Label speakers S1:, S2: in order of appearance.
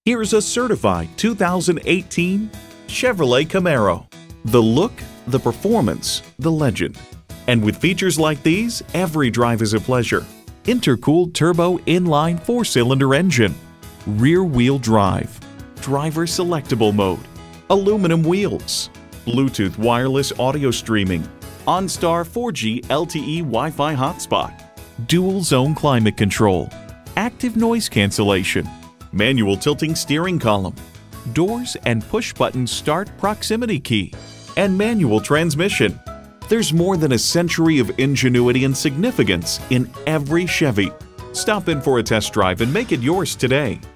S1: Here's a certified 2018 Chevrolet Camaro. The look, the performance, the legend. And with features like these, every drive is a pleasure. Intercooled turbo inline 4-cylinder engine, rear-wheel drive, driver selectable mode, aluminum wheels, Bluetooth wireless audio streaming, OnStar 4G LTE Wi-Fi hotspot, dual zone climate control, active noise cancellation, manual tilting steering column, doors and push-button start proximity key, and manual transmission. There's more than a century of ingenuity and significance in every Chevy. Stop in for a test drive and make it yours today.